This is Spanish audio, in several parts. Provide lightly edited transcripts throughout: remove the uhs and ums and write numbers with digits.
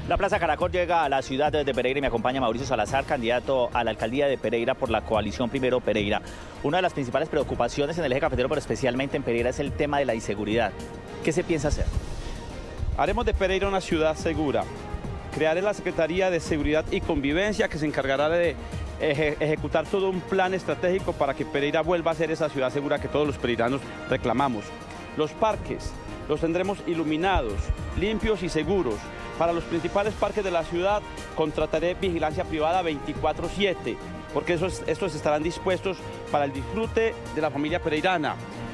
La Plaza Caracol llega a la ciudad de Pereira y me acompaña Mauricio Salazar, candidato a la alcaldía de Pereira por la coalición Primero Pereira. Una de las principales preocupaciones en el eje cafetero, pero especialmente en Pereira, es el tema de la inseguridad. ¿Qué se piensa hacer? Haremos de Pereira una ciudad segura. Crearé la Secretaría de Seguridad y Convivencia que se encargará de ejecutar todo un plan estratégico para que Pereira vuelva a ser esa ciudad segura que todos los pereiranos reclamamos. Los parques los tendremos iluminados, limpios y seguros. Para los principales parques de la ciudad contrataré vigilancia privada 24/7, porque estos estarán dispuestos para el disfrute de la familia pereirana.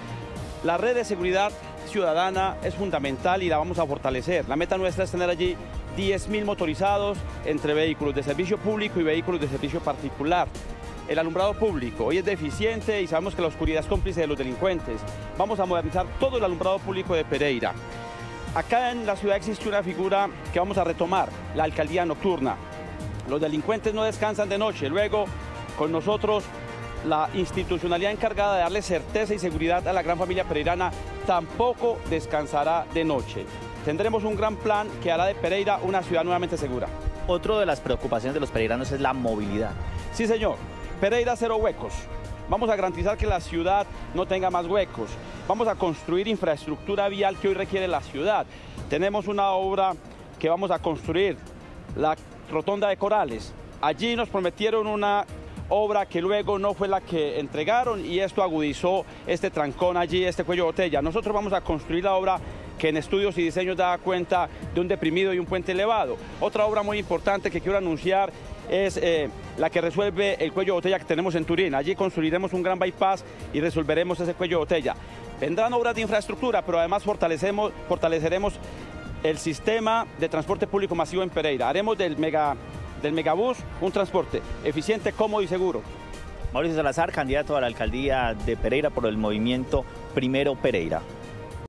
La red de seguridad ciudadana es fundamental y la vamos a fortalecer. La meta nuestra es tener allí 10.000 motorizados entre vehículos de servicio público y vehículos de servicio particular. El alumbrado público hoy es deficiente y sabemos que la oscuridad es cómplice de los delincuentes. Vamos a modernizar todo el alumbrado público de Pereira. Acá en la ciudad existe una figura que vamos a retomar, la alcaldía nocturna. Los delincuentes no descansan de noche, luego con nosotros la institucionalidad encargada de darle certeza y seguridad a la gran familia pereirana tampoco descansará de noche. Tendremos un gran plan que hará de Pereira una ciudad nuevamente segura. Otra de las preocupaciones de los pereiranos es la movilidad. Sí, señor. Pereira cero huecos. Vamos a garantizar que la ciudad no tenga más huecos. Vamos a construir infraestructura vial que hoy requiere la ciudad. Tenemos una obra que vamos a construir, la Rotonda de Corales. Allí nos prometieron una obra que luego no fue la que entregaron y esto agudizó este trancón allí, este cuello de botella. Nosotros vamos a construir la obra que en estudios y diseños da cuenta de un deprimido y un puente elevado. Otra obra muy importante que quiero anunciar es la que resuelve el cuello de botella que tenemos en Turín. Allí construiremos un gran bypass y resolveremos ese cuello de botella. Vendrán obras de infraestructura, pero además fortaleceremos el sistema de transporte público masivo en Pereira. Haremos del megabús un transporte eficiente, cómodo y seguro. Mauricio Salazar, candidato a la alcaldía de Pereira por el movimiento Primero Pereira.